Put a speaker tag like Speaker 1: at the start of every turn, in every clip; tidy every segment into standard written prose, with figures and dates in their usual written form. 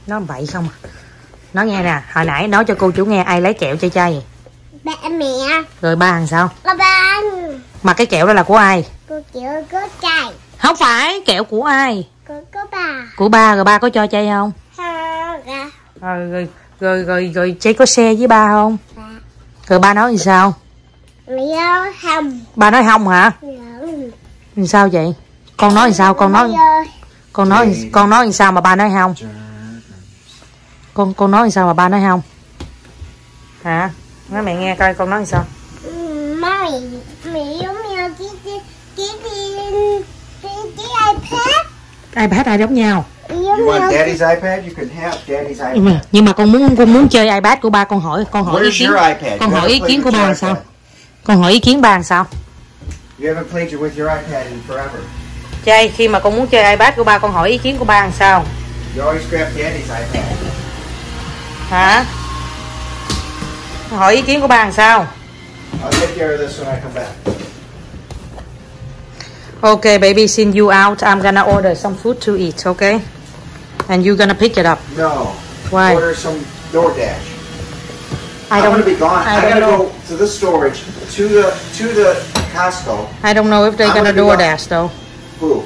Speaker 1: Nó vậy không à? Nó nghe nè, hồi nãy nói cho cô chủ nghe ai lấy kẹo chơi chay.
Speaker 2: Ba mẹ.
Speaker 1: Rồi ba làm sao?
Speaker 2: Ba.
Speaker 1: Mà cái kẹo đó là của ai?
Speaker 2: Cô kẹo có chay.
Speaker 1: Không phải, kẹo của ai?
Speaker 2: Có ba.
Speaker 1: Của ba, rồi ba có cho chay không? Rồi chay có xe với ba không?
Speaker 2: Ba.
Speaker 1: Rồi ba nói gì sao?
Speaker 2: Mẹ không.
Speaker 1: Ba nói không hả? Làm sao vậy? Con nói làm sao? Con nói làm sao mà ba nói không? Con nói làm sao mà ba nói không? Hả? Nói mẹ nghe coi con nói làm sao?
Speaker 2: Mẹ giống như cái iPad.
Speaker 1: iPad ai giống nhau?
Speaker 3: You want Daddy's iPad? You can have Daddy's iPad.
Speaker 1: Nhưng mà con muốn chơi iPad của ba, con hỏi
Speaker 3: Where's
Speaker 1: ý kiến.
Speaker 3: your iPad?
Speaker 1: Con
Speaker 3: You
Speaker 1: hỏi ý
Speaker 3: haven't
Speaker 1: kiến
Speaker 3: played
Speaker 1: của
Speaker 3: with
Speaker 1: ba
Speaker 3: your
Speaker 1: làm sao?
Speaker 3: iPad.
Speaker 1: Con hỏi ý kiến ba làm sao?
Speaker 3: You haven't played with your iPad in forever.
Speaker 1: Chay, khi mà con muốn chơi iPad của ba, con hỏi ý kiến của ba làm sao?
Speaker 3: You always grab Daddy's iPad.
Speaker 1: Hả? Con hỏi ý kiến của ba làm sao?
Speaker 3: I'll take care of this when I come back.
Speaker 1: Okay, baby, since you out, I'm gonna order some food to eat, okay? And you're gonna pick it up.
Speaker 3: No.
Speaker 1: Why?
Speaker 3: Order some DoorDash.
Speaker 1: I
Speaker 3: I'm gonna be gone.
Speaker 1: I
Speaker 3: I
Speaker 1: don't
Speaker 3: gotta
Speaker 1: know.
Speaker 3: go to the storage to the Costco.
Speaker 1: I don't know if they're
Speaker 3: I'm
Speaker 1: gonna
Speaker 3: gonna be
Speaker 1: do
Speaker 3: gone.
Speaker 1: that though.
Speaker 3: Who?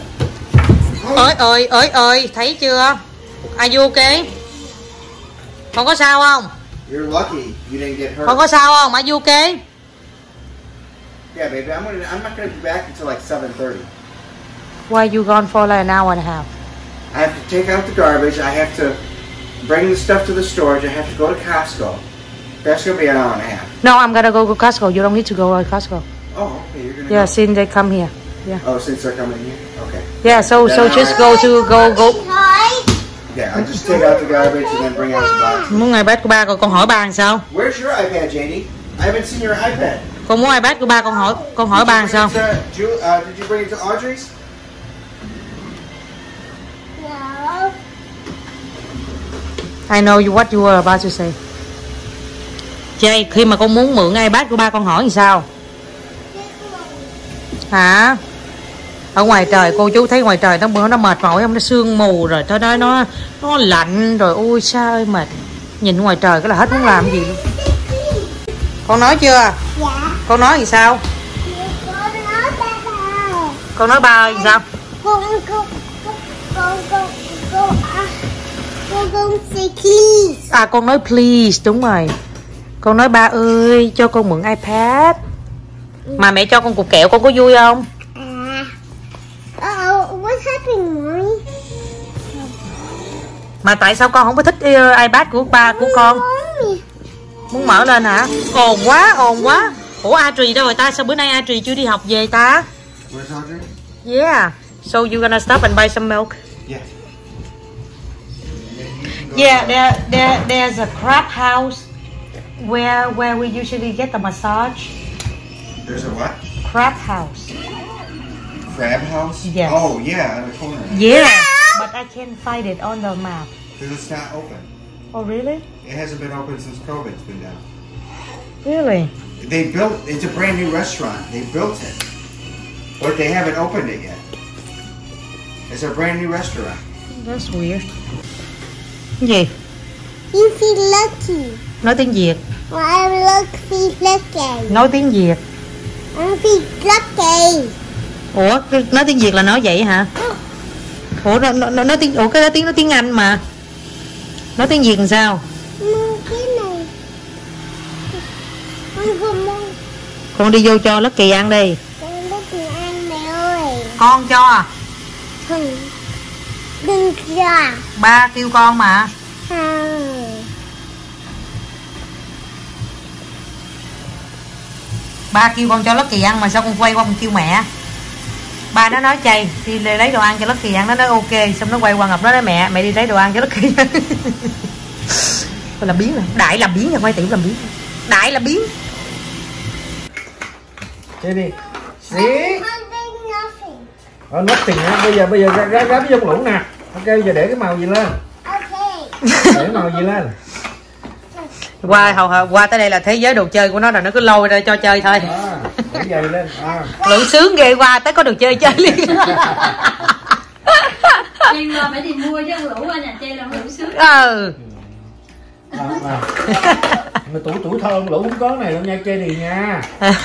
Speaker 1: Ơi, thấy chưa? Are you okay? Con có sao không?
Speaker 3: You're lucky you didn't get hurt.
Speaker 1: Con có sao không? Are you okay?
Speaker 3: Yeah, baby. I'm not gonna be back until like 7:30.
Speaker 1: Why you gone for like an hour and a half?
Speaker 3: I have to take out the garbage. I have to bring the stuff to the storage. I have to go to Costco. That's gonna be an hour and a half.
Speaker 1: No, I'm gonna go to Costco. You don't need to go to Costco.
Speaker 3: Oh, okay. You're gonna.
Speaker 1: Yeah,
Speaker 3: Go.
Speaker 1: since they come here.
Speaker 3: Oh, since they're coming here. Okay.
Speaker 1: Yeah, so just go.
Speaker 3: Yeah, I just take out the garbage and then bring out the box.
Speaker 1: Muốn iPad của ba, rồi con hỏi ba làm sao?
Speaker 3: Where's your iPad, JD? I haven't seen your iPad.
Speaker 1: Con muốn iPad của ba, con hỏi ba làm sao?
Speaker 3: Did you bring it to Audrey's?
Speaker 2: No.
Speaker 1: I know what you were about to say. Jay, khi mà con muốn mượn iPad của ba, con hỏi làm sao? Hả? Ở ngoài trời, cô chú thấy ngoài trời nó mệt mỏi không? Nó sương mù rồi, nó lạnh rồi, ôi sao ơi mệt. Nhìn ngoài trời cái là hết muốn làm gì luôn. Con nói chưa?
Speaker 2: Dạ.
Speaker 1: Con nói gì sao? Con nói ba ơi sao?
Speaker 2: Con say please.
Speaker 1: À, con nói please, đúng rồi. Con nói ba ơi cho con mượn iPad. Mà mẹ cho con cục kẹo, con có vui không?
Speaker 2: What's happening, Mommy?
Speaker 1: Mà tại sao con không có thích iPad của ba của con? Muốn mở lên hả? Ồn quá. Ủa Adri đâu rồi ta? Sao bữa nay Adri chưa đi học về ta?
Speaker 3: Where's Audrey?
Speaker 1: Yeah. So you gonna stop and buy some milk?
Speaker 3: Yeah.
Speaker 1: Yeah, there's a crab house where we usually get the massage.
Speaker 3: There's a what?
Speaker 1: Crab house.
Speaker 3: Crab house?
Speaker 1: Yes.
Speaker 3: Oh, yeah, on the corner.
Speaker 1: Yeah, but I can't find it on the map.
Speaker 3: Because it's not open.
Speaker 1: Oh really?
Speaker 3: It hasn't been open since COVID's been down.
Speaker 1: Really?
Speaker 3: It's a brand new restaurant. They built it. But they haven't opened it yet. It's a brand new restaurant.
Speaker 1: That's weird. Cái gì?
Speaker 2: You feel lucky.
Speaker 1: Nói tiếng Việt.
Speaker 2: I'm lucky.
Speaker 1: Nói tiếng Việt.
Speaker 2: I feel lucky.
Speaker 1: Ủa, nói tiếng Việt là nói vậy hả? Ủa, nói tiếng, cái tiếng nói tiếng Anh mà. Nói tiếng Việt làm sao?
Speaker 2: Cái này. Không.
Speaker 1: Con đi vô cho Lucky ăn đi.
Speaker 2: Con Lucky ăn mẹ ơi.
Speaker 1: Con cho.
Speaker 2: Đừng cho.
Speaker 1: Ba kêu con mà.
Speaker 2: Không.
Speaker 1: Ba kêu con cho Lucky ăn mà sao con quay qua con kêu mẹ? Ba nó nói chay đi lấy đồ ăn cho Lucky ăn, nó nói ok, xong nó quay qua Ngọc nó nói mẹ đi lấy đồ ăn cho Lucky. Làm biến rồi, đại làm biến rồi, quay tiểu làm biến, đại làm biến.
Speaker 3: Chơi đi.
Speaker 2: Nothing.
Speaker 3: Nothing hả? Bây giờ ráp cái giống lũ nè. Ok, giờ để cái màu gì lên? Để màu gì lên?
Speaker 1: Qua tới đây là thế giới đồ chơi của nó rồi, nó cứ lôi ra cho chơi thôi.
Speaker 3: Để giày lên.
Speaker 1: Lượng sướng ghê, qua tới có đồ chơi chơi liền.
Speaker 4: Duyên lo phải đi mua chứ ông Lũ qua nhà chơi là ông Lũ sướng.
Speaker 5: Mà tuổi thơ ông Lũ không có này đâu nha chơi này nha.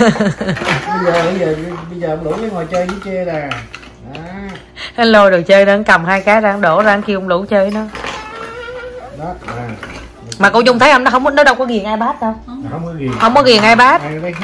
Speaker 5: bây giờ ông Lũ mới ngồi chơi với chơi nè.
Speaker 1: Anh lôi đồ chơi đó, cầm 2 cái ra đổ ra, anh kêu ông Lũ chơi nó.
Speaker 5: Đó.
Speaker 1: Mà cô Dung thấy không, nó đâu có ghiền iPad đâu. Không có ghiền iPad.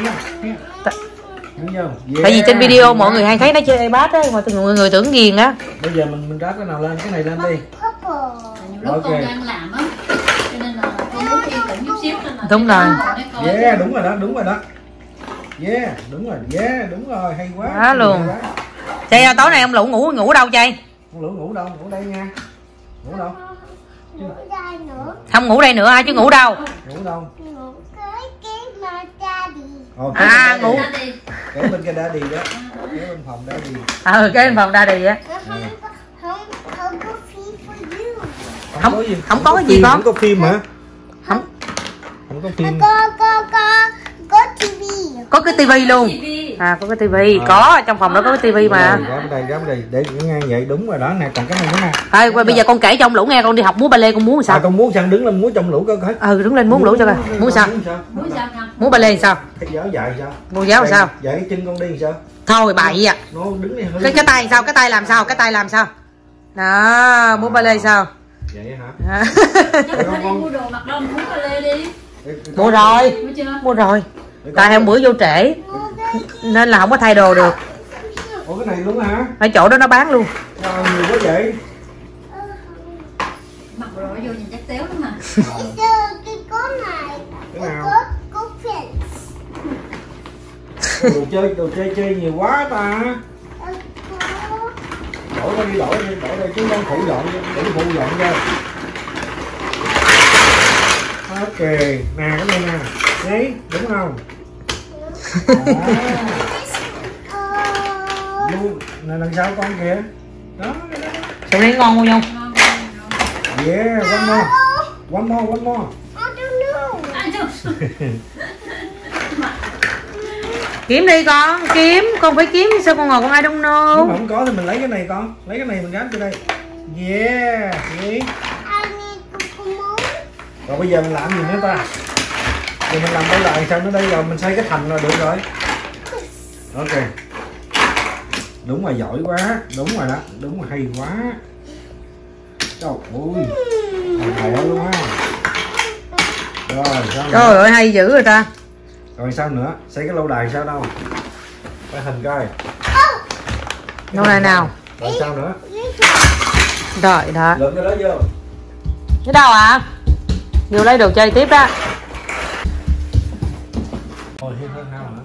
Speaker 1: Tại vì trên video mọi người hay thấy nó chơi iPad á, mà mọi người tưởng ghiền á.
Speaker 5: Bây giờ mình ráp cái nào lên, cái này lên đi.
Speaker 4: Nhiều lúc con đang làm á, cho nên là con muốn yên tĩnh chút xíu nên là
Speaker 1: đúng rồi.
Speaker 5: Yeah, đúng rồi đó. Yeah, đúng rồi, hay quá.
Speaker 1: Đó luôn. Chay ơi, tối nay ông Lũ ngủ đâu Chay?
Speaker 5: Ông Lũ ngủ đâu? Ngủ đây nha. Ngủ đâu?
Speaker 1: Không ngủ đây nữa ai chứ ngủ đâu?
Speaker 5: Ngủ đâu?
Speaker 2: Ngủ cái mà daddy.
Speaker 1: Ngủ
Speaker 5: cái bên cái daddy đó. Cái bên phòng daddy.
Speaker 1: Cái bên phòng daddy á.
Speaker 2: Không có phim for you.
Speaker 1: Không có cái gì con?
Speaker 5: Không có phim hả?
Speaker 1: Không
Speaker 5: có phim.
Speaker 2: Có TV.
Speaker 1: Có cái tivi luôn. Có cái tivi, có trong phòng đó có cái tivi mà.
Speaker 5: Gắm đây để ngang vậy đúng rồi đó nè, còn cái này nữa nè.
Speaker 1: Thôi bây giờ con kể cho ông Lũ nghe, con đi học múa ballet con múa sao?
Speaker 5: Con múa sang đứng lên múa trong Lũ coi.
Speaker 1: Đứng lên múa Lũ cho coi. Múa sao? Múa ballet sao?
Speaker 5: Cái giáo dài sao?
Speaker 1: Múa giáo sao?
Speaker 5: Dạy cái chân con đi sao?
Speaker 1: Thôi bậy à.
Speaker 5: Nó đứng đi hơi.
Speaker 1: Cái tay sao? Cái tay làm sao? Cái tay làm sao? Đó, múa ballet sao?
Speaker 5: Vậy hả?
Speaker 4: Con đi mua đồ mặc đông múa ballet đi.
Speaker 1: Mua rồi. Tại hôm bữa vô trễ nên là không có thay đồ được.
Speaker 5: Ủa cái này luôn hả?
Speaker 1: Ở chỗ đó nó bán luôn.
Speaker 5: Nhiều quá vậy.
Speaker 4: Mặc đồ vô nhìn chắc téo lắm mà.
Speaker 2: Cái con này.
Speaker 5: Cái nào?
Speaker 2: Có Prince.
Speaker 5: Đồ chơi nhiều quá ta. Đổi đây chứ không phụ dọn ra. Ok, nè cái này nè. Đấy, đúng không? Luôn, nè lần sau con kìa. Đó.
Speaker 1: Sầu riêng ngon không?
Speaker 5: Yeah, one more.
Speaker 2: I don't know.
Speaker 1: Kiếm đi con, con phải kiếm sao con ngồi con ai don't know.
Speaker 5: Nếu mà không có thì mình lấy cái này con, lấy cái này mình gắn cho đây. Yeah,
Speaker 2: I need to
Speaker 5: rồi bây giờ mình làm gì nữa ta? Giờ mình làm cái lại sao nữa đây rồi mình xây cái thành là được rồi. Ok. Đúng rồi, giỏi quá, đúng rồi đó, đúng rồi, hay quá. Trời ơi, thằng mẹ luôn á. Rồi sao nữa?
Speaker 1: Trời ơi hay dữ rồi ta.
Speaker 5: Rồi sao nữa? Xây cái lâu đài sao đâu? Cái hình coi.
Speaker 1: Lâu đài nào?
Speaker 5: Rồi sao nữa?
Speaker 1: Rồi đó.
Speaker 5: Lượm cái đó vô.
Speaker 1: Cái đâu ạ? Vô lấy đồ chơi tiếp đó.
Speaker 5: Ôi hơn nào nữa.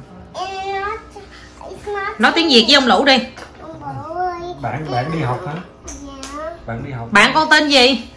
Speaker 1: Nói tiếng Việt với ông Lũ đi.
Speaker 5: Bạn đi học hả? Bạn đi học.
Speaker 1: Bạn con tên gì?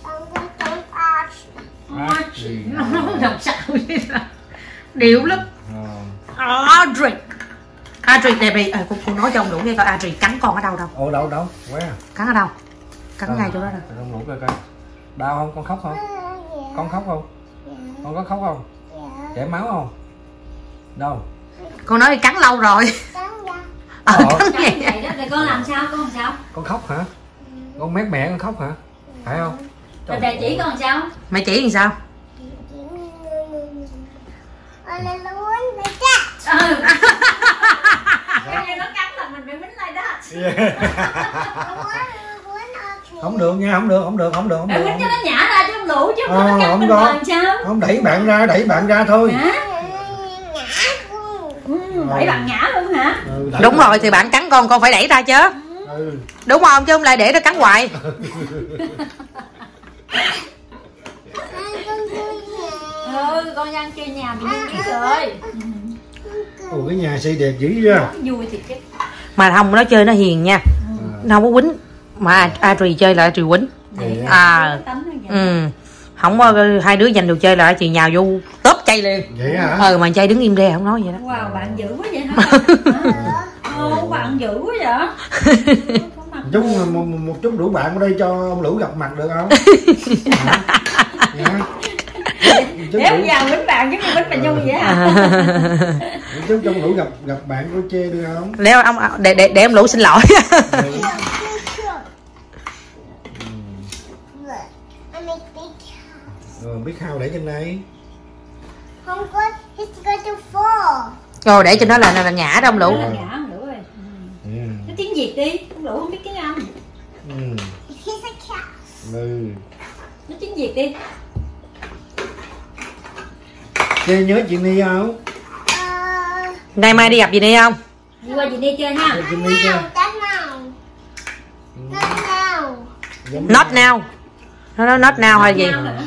Speaker 5: Archie.
Speaker 1: Đọc sao vậy? Điệu lắm. Audrey. Audrey đẹp đi. Cô nói cho ông Lũ nghe coi Audrey cắn con ở đâu đâu.
Speaker 5: Ồ đâu? Quá.
Speaker 1: Cắn ở đâu? Cắn ngay chỗ đó rồi.
Speaker 5: Ông Lũ coi. Đau không? Con khóc không? Con khóc không? Con có khóc không? Chảy máu không? Đâu?
Speaker 1: Con nói cắn lâu rồi. Cắn
Speaker 4: vậy đó. Rồi con làm sao?
Speaker 5: Con khóc hả? Con mét mẹ con khóc hả? Phải không?
Speaker 4: Rồi thầy chỉ con làm sao?
Speaker 1: Mày chỉ làm sao?
Speaker 4: Cái như nó cắn là mình bị bính lại đó.
Speaker 5: Không được nha, không được.
Speaker 4: Để bính cho nó nhả ra chứ không Lũ chứ không nó cắn mình làm sao?
Speaker 5: Không, đẩy bạn ra thôi.
Speaker 4: Đẩy bạn nhả luôn hả?
Speaker 1: Đúng rồi, thì bạn cắn con phải đẩy ra chứ. Đúng không? Chứ không lại để nó cắn hoài.
Speaker 4: Con đang chơi nhà bị biết rồi.
Speaker 5: Ồ, cái nhà xây đẹp dữ chưa?
Speaker 4: Vui thiệt chứ.
Speaker 1: Mà không, nó chơi nó hiền nha. Nó không có quýnh. Mà Adri chơi là Adri quýnh. Không có hai đứa giành đồ chơi là chị nhào vô tớp chay liền.
Speaker 5: Vậy hả?
Speaker 1: Mà chay đứng im re không nói vậy đó.
Speaker 4: Wow, bạn dữ quá vậy hả? Bạn dữ quá vậy.
Speaker 5: Một chút rủ bạn ở đây cho ông Lũ gặp mặt được không?
Speaker 4: Để ông già quýnh bạn chứ không quýnh bà Nhung vậy hả?
Speaker 5: Chút trong Lũ gặp bạn của chê được không?
Speaker 1: Để ông Lũ xin lỗi.
Speaker 2: look. I make big house.
Speaker 5: Biết hao để trên đây.
Speaker 2: Không có, it's going to fall.
Speaker 1: Rồi để cho nó là ngã đó ông Lũ.
Speaker 4: Nó là ngã ông Lũ ơi. Nó tiếng Việt đi, ông Lũ không biết tiếng Anh.
Speaker 2: He's a cat.
Speaker 4: Nó tiếng Việt đi.
Speaker 5: Chị nhớ chị Ni không?
Speaker 1: Ngày mai đi gặp gì đi không?
Speaker 4: Đi qua gì đi chơi ha.
Speaker 5: Chị Ni chưa?
Speaker 2: That's now. Not now.
Speaker 1: Not now. Nó nói not now hay gì?
Speaker 2: Cái này.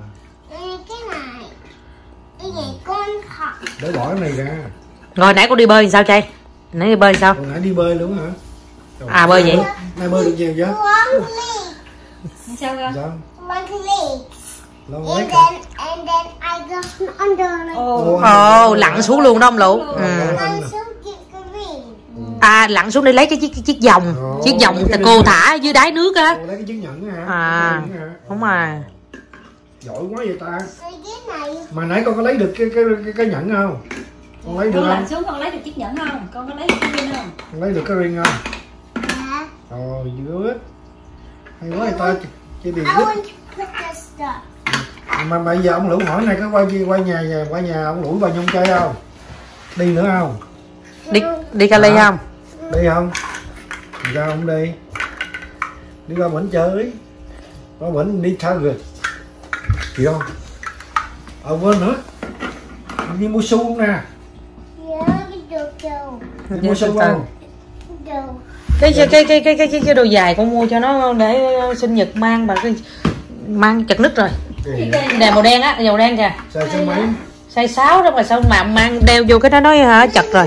Speaker 2: Cái này con học.
Speaker 5: Để bỏ cái này ra.
Speaker 1: Rồi nãy con đi bơi sao Chay? Nãy đi bơi sao?
Speaker 5: Hồi nãy đi bơi luôn hả?
Speaker 1: À bơi vậy?
Speaker 5: Nay bơi được nhiều chưa?
Speaker 2: Long legs.
Speaker 4: Sao cơ?
Speaker 5: Sao?
Speaker 2: Long legs.
Speaker 5: Long
Speaker 2: And
Speaker 5: legs.
Speaker 2: then I go under like
Speaker 1: Ồ, lặn xuống luôn đó ông Lũ.
Speaker 2: I'm so get green.
Speaker 1: À lặn xuống để lấy cái chiếc vòng. Chiếc vòng cô thả ở dưới đáy nước á.
Speaker 5: Lấy cái chứng nhận hả?
Speaker 1: À, đúng rồi.
Speaker 5: Giỏi quá vậy ta.
Speaker 2: Rồi cái này.
Speaker 5: Mà nãy con có lấy được cái nhẫn không? Con lấy được
Speaker 4: Con
Speaker 5: không?
Speaker 4: lặn xuống con lấy được chiếc nhẫn không? Con có lấy được cái ring không?
Speaker 5: Con lấy được cái ring không?
Speaker 2: Yeah.
Speaker 5: Rồi, good. Hay quá vậy ta. Chị Điền
Speaker 2: I
Speaker 5: giúp.
Speaker 2: want to put the stuff.
Speaker 5: Mà bây giờ ông Lũ hỏi này có qua nhà ông Lũ bà Nhung chơi không? Đi nữa không?
Speaker 1: Đi Cali không?
Speaker 5: Đi không? Ra không đi? Đi qua bển chơi. Qua bển đi Target. Chị không? Quên nữa. Đi mua xu không nè?
Speaker 2: Yeah, cái đồ đồ.
Speaker 5: Đi mua xu không?
Speaker 2: Đồ.
Speaker 1: Cái đồ dài con mua cho nó để sinh nhật mang bà cái mang chật nứt rồi. Đèn màu đen á, màu đen kìa.
Speaker 5: Xài xe máy.
Speaker 1: Size 6 đó mà sao mà mang đeo vô cái đó nói hả chật rồi.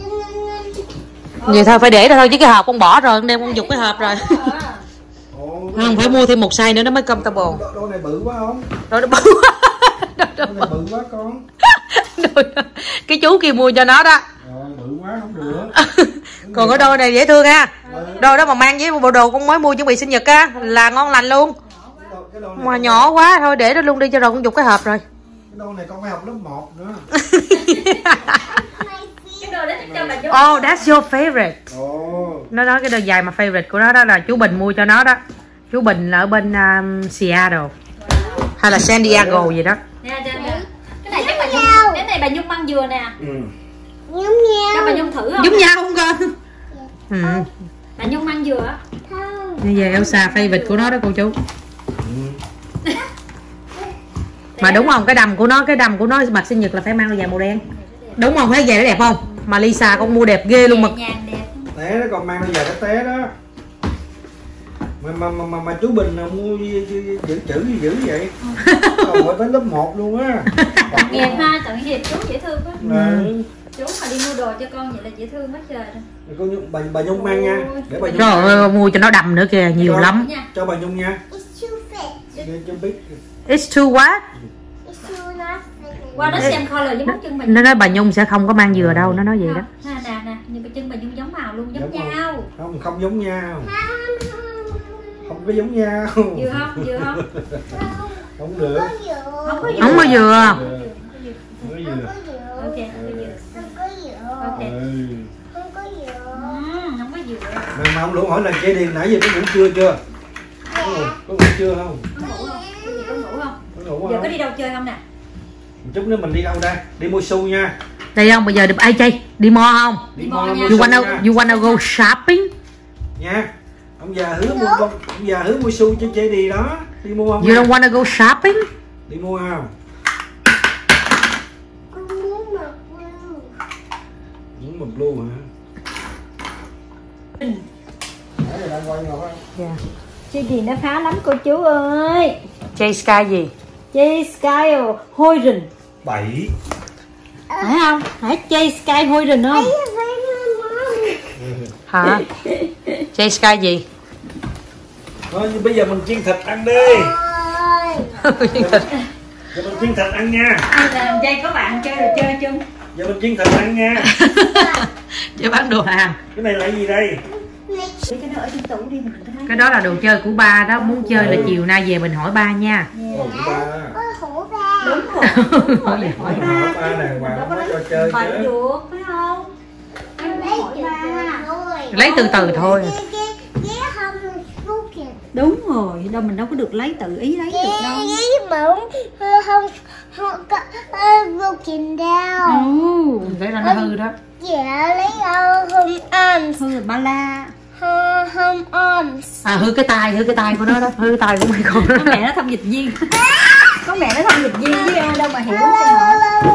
Speaker 1: Vậy thôi phải để thôi chứ cái hộp con bỏ rồi, con đem con dục cái hộp rồi. Không phải mua thêm một size nữa nó mới comfortable.
Speaker 5: Đôi này bự quá không?
Speaker 1: Đôi nó bự quá.
Speaker 5: Đôi này bự quá con.
Speaker 1: Cái chú kia mua cho nó đó.
Speaker 5: Rồi bự quá không được.
Speaker 1: Còn cái đôi này dễ thương ha. Đôi đó mà mang với bộ đồ con mới mua chuẩn bị sinh nhật á là ngon lành luôn. Mà nhỏ quá thôi để đó luôn đi cho rồi con dục cái hộp rồi.
Speaker 5: Cái đôi này con phải học lớp 1 nữa.
Speaker 4: Cái đồ đó cho bà Nhung.
Speaker 1: Oh, that's your favorite. Nó nói cái đôi dài mà favorite của nó đó là chú Bình mua cho nó đó. Chú Bình ở bên Seattle hay là San Diego gì đó.
Speaker 4: Nè, cái này chắc bà Nhung, cái này bà Nhung ăn dừa nè.
Speaker 2: Nhúng nhau.
Speaker 4: Cho bà Nhung thử không?
Speaker 1: Giống nhau không con?
Speaker 4: Bà Nhung ăn dừa á.
Speaker 2: Không.
Speaker 1: Như vậy Elsa favorite của nó đó cô chú. Mà đúng không, cái đầm của nó mặt sinh nhật là phải mang đôi giày màu đen. Đúng không, thấy giày nó đẹp không? Mà Lisa con mua đẹp ghê luôn mà.
Speaker 4: Nhàn đẹp.
Speaker 5: Té nó còn mang đôi giày nó té đó. Mà chú Bình nào mua giữ chữ gì dữ vậy? Còn phải tới lớp 1 luôn á.
Speaker 4: Tội nghiệp ha, tội nghiệp chú dễ thương quá. Chú mà đi mua đồ cho con vậy là dễ thương quá trời rồi.
Speaker 5: Bà Nhung mang nha. Để bà Nhung.
Speaker 1: Trời ơi, mua cho nó đầm nữa kìa, nhiều lắm.
Speaker 5: Cho bà Nhung nha.
Speaker 2: It's too fit.
Speaker 5: Cho biết.
Speaker 1: It's too what?
Speaker 2: It's too not fit.
Speaker 4: Qua đó xem color với móng chân bà Nhung.
Speaker 1: Nó nói bà Nhung sẽ không có mang dừa đâu, nó nói vậy đó.
Speaker 4: Nè, nhưng mà chân bà Nhung giống màu luôn, giống nhau.
Speaker 5: Không giống nhau. Không có giống nhau.
Speaker 4: Vừa không?
Speaker 5: Không được.
Speaker 4: Không có dừa.
Speaker 1: Không có dừa.
Speaker 5: Không có dừa.
Speaker 4: Ok, không có dừa.
Speaker 2: Không có dừa.
Speaker 4: Ok.
Speaker 2: Không có dừa.
Speaker 4: Không có dừa.
Speaker 5: Mà ông Lũ hỏi là Chế Điền nãy giờ có ngủ trưa chưa? Có ngủ trưa không?
Speaker 4: Có ngủ không? Cái gì có ngủ không?
Speaker 5: Có ngủ
Speaker 4: Giờ
Speaker 5: không?
Speaker 4: có đi đâu chơi không nè?
Speaker 5: Một chút nữa mình đi đâu đây? Đi mua xu nha.
Speaker 1: Đi không? Bây giờ ai chơi? Đi mall không?
Speaker 4: Đi mall nha.
Speaker 5: mua
Speaker 1: You
Speaker 5: xu nha.
Speaker 1: wanna go shopping?
Speaker 5: Nha. Ông già hứa mua xu cho Chế Điền đó. Đi mua không?
Speaker 1: You don't wanna go shopping?
Speaker 5: Đi mua không?
Speaker 2: Con muốn mặc blue.
Speaker 5: Muốn màu blue hả? Nãy giờ đang quay ngồi không?
Speaker 1: Yeah.
Speaker 4: Chị gì nó phá lắm cô chú ơi.
Speaker 1: Jay Sky gì?
Speaker 4: Jay Sky hôi rình.
Speaker 5: 7.
Speaker 4: Phải không? Phải Jay Sky hôi rình không?
Speaker 1: Hả? Jay Sky gì?
Speaker 5: Thôi bây giờ mình chiên thịt ăn đi. Giờ mình chiên thịt ăn nha.
Speaker 4: Jay có bạn chơi rồi chơi chung.
Speaker 5: Giờ mình chiên thịt ăn nha.
Speaker 1: Chứ bán đồ hàng.
Speaker 5: Cái này là gì đây?
Speaker 4: Cái nó ở trong tủ đi mình thấy.
Speaker 1: Cái đó là đồ chơi của ba đó, muốn chơi là chiều nay về mình hỏi ba nha.
Speaker 5: Ồ, của ba.
Speaker 2: Hổ ba.
Speaker 4: Đúng rồi.
Speaker 5: Hỏi ba nè, bà không có cho chơi
Speaker 4: Vậy
Speaker 5: chứ.
Speaker 4: được phải không?
Speaker 2: Lấy từ từ thôi.
Speaker 1: Lấy từ từ thôi.
Speaker 2: Cái hông spoken.
Speaker 4: Đúng rồi, đâu mình đâu có được lấy tự ý lấy được đâu.
Speaker 2: không có broken down.
Speaker 4: Ồ,
Speaker 1: Để ra nó hư đó.
Speaker 2: Dạ lấy home arms.
Speaker 4: hư rồi ba la.
Speaker 2: Home arms.
Speaker 1: À hư cái tay của nó đó, hư cái tay của mấy con đó.
Speaker 4: Có mẹ nó thông dịch viên. Có mẹ nó thông dịch viên với đâu mà hiểu cho họ.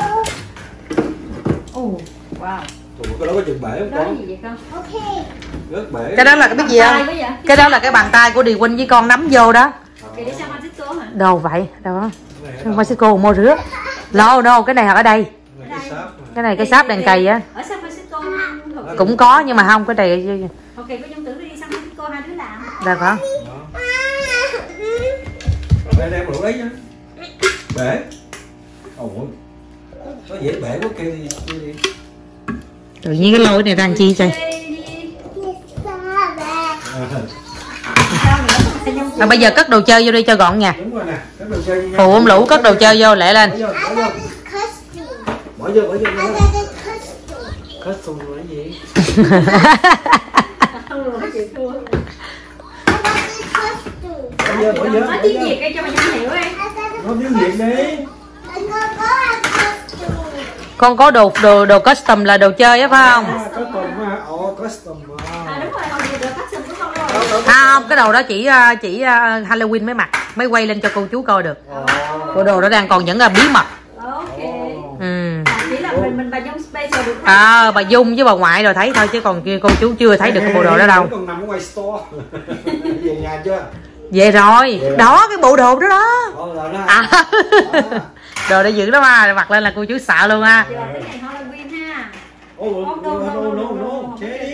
Speaker 4: Ồ, wow.
Speaker 5: Ủa, cái đó có chừng bể không
Speaker 4: Đó là
Speaker 5: con?
Speaker 4: gì vậy con?
Speaker 2: Ok.
Speaker 5: Rớt bể.
Speaker 1: Cái đó là cái biết gì
Speaker 4: Tay
Speaker 1: không?
Speaker 4: quá vậy?
Speaker 1: Cái đó là cái bàn tay của Điền Huynh với con nắm vô đó.
Speaker 4: Kìa đi San Francisco hả?
Speaker 1: Đâu vậy? Đâu? San Francisco mua rửa. No, cái này ở đây. Cái này cái sáp đèn cầy á.
Speaker 4: Ở San Francisco thật.
Speaker 1: Cũng có nhưng mà không cái này.
Speaker 4: Ok, có trong tưởng đi San Francisco hai đứa làm.
Speaker 1: Là phải.
Speaker 5: Đây đem lỗ đấy nhá. Bể. Ôi. Có dễ bể quá kêu đi.
Speaker 1: Tự nhiên cái lôi này đang chi chơi. À, bây giờ cất đồ chơi vô đi cho gọn nha.
Speaker 5: Đúng rồi nè, cất đồ chơi nha.
Speaker 1: Phụ ông lũ cất đồ chơi vô lẹ lên.
Speaker 5: Bỏ vô. Custom là cái gì?
Speaker 4: Không rồi, chịu thua.
Speaker 5: Bỏ vô.
Speaker 4: Nói tiếng Việt đi cho mày không hiểu đi.
Speaker 5: Nói tiếng Việt đi.
Speaker 1: Con có đồ custom là đồ chơi á phải không?
Speaker 5: Custom á, custom.
Speaker 4: À đúng rồi, hồi giờ được custom của con rồi.
Speaker 1: Không, cái đồ đó chỉ Halloween mới mặc, mới quay lên cho cô chú coi được. Bộ đồ đó đang còn vẫn là bí mật.
Speaker 4: Ok.
Speaker 1: Ừ.
Speaker 4: Chỉ là mình bà Dung Space được.
Speaker 1: Bà Dung với bà ngoại rồi thấy thôi chứ còn kia cô chú chưa thấy được cái bộ đồ đó đâu.
Speaker 5: Còn nằm ở ngoài store. Về nhà chưa?
Speaker 1: Về rồi. Đó cái bộ đồ đó đó. À. Đồ để giữ đó mà mặc lên là cô chú sợ luôn á.
Speaker 4: Giờ cái ngày Halloween ha.
Speaker 5: No. Chế đi.